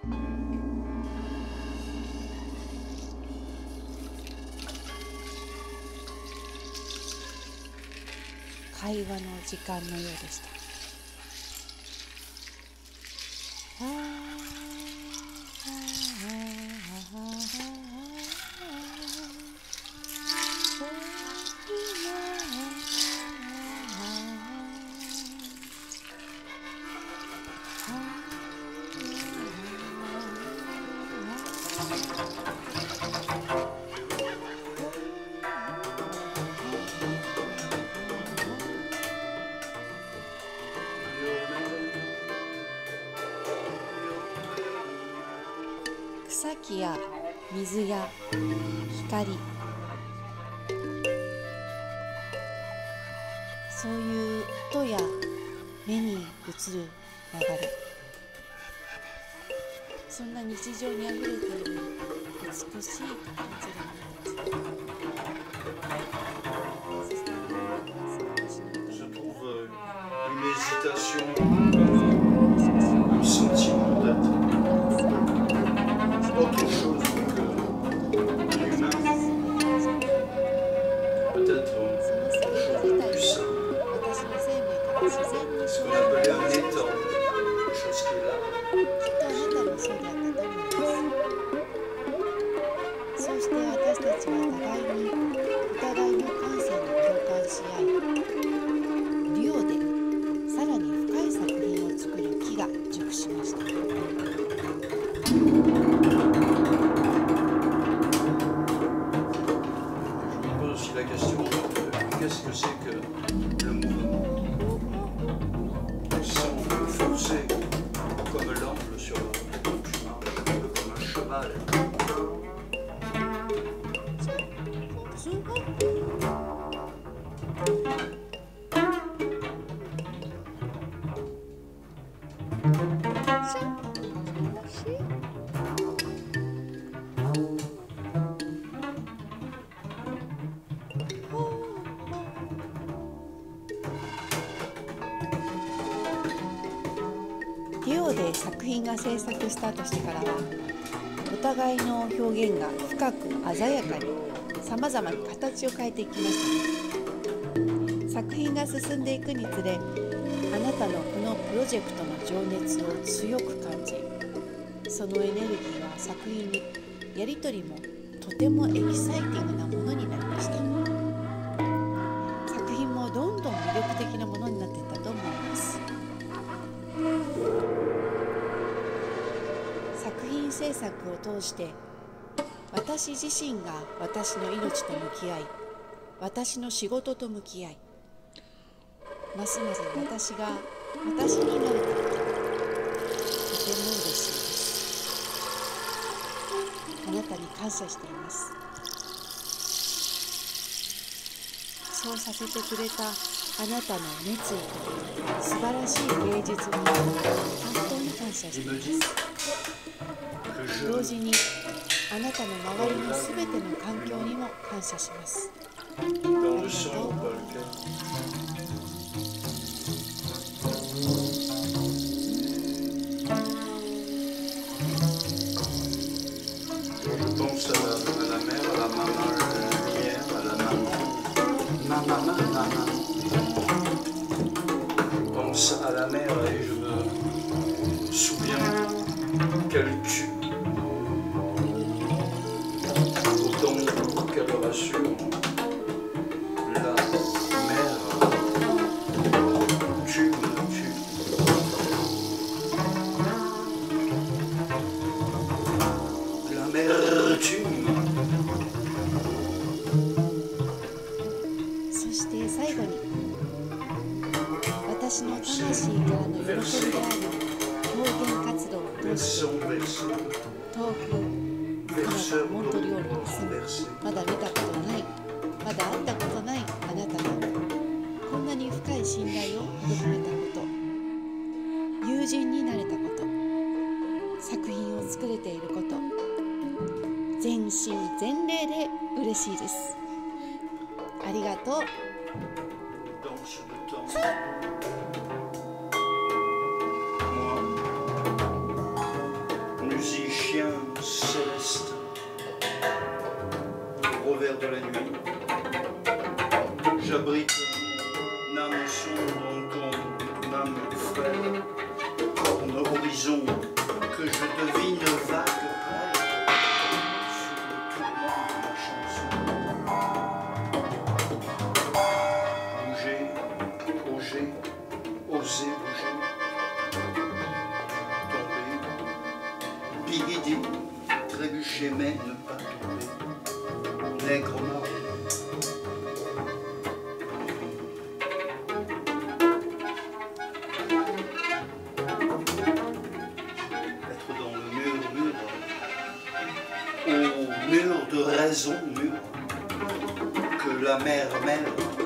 会話の時間のようでした。草木や水や光、そういう音や目に映る流れ、そんな日常にあふれている美しい感じが見えそうして私たちはお互いの感性に共感し合い、デュオでさらに深い作品を作る木が熟しました。デュオで作品が制作スタートしてからは、お互いの表現が深く鮮やかにさまざまに形を変えていきましたね。作品が進んでいくにつれ、あなたのこのプロジェクトの情熱を強く感じ、そのエネルギーは作品にやり取りもとてもエキサイティングなものになりました。作品もどんどん魅力的なものになっていったと思います。作品制作を通して私自身が私の命と向き合い、私の仕事と向き合い、ますます私が私になれたこと、とても嬉しいです。あなたに感謝しています。そうさせてくれたあなたの熱意と素晴らしい芸術に本当に感謝しています。同時にあなたの周りのすべての環境にも感謝します。ありがとう。 Pense à la mère, à la maman, à la lumière, à la maman. Maman. Je pense à la mère et je me souviens qu'elle tue. Autant qu'elle rassure. La mère tue. La mère tue. そして最後に、私の魂からの喜びである表現活動を通して、遠くカナダ・モントリオールに住む、まだ見たことない、まだ会ったことないあなたがこんなに深い信頼を育めたこと、友人になれたこと、作品を作れていること、全身全霊で嬉しいです。ありがとう。 Moi, nu chanson dans ton âme frêle, corne horizon que je devine vague près sur le tourment de ma chanson. Bouger, projet, oser bouger, tomber, biguider, trébucher mais ne pas tomber, nègre mort. Au mur de raison, mur que la mer mêle.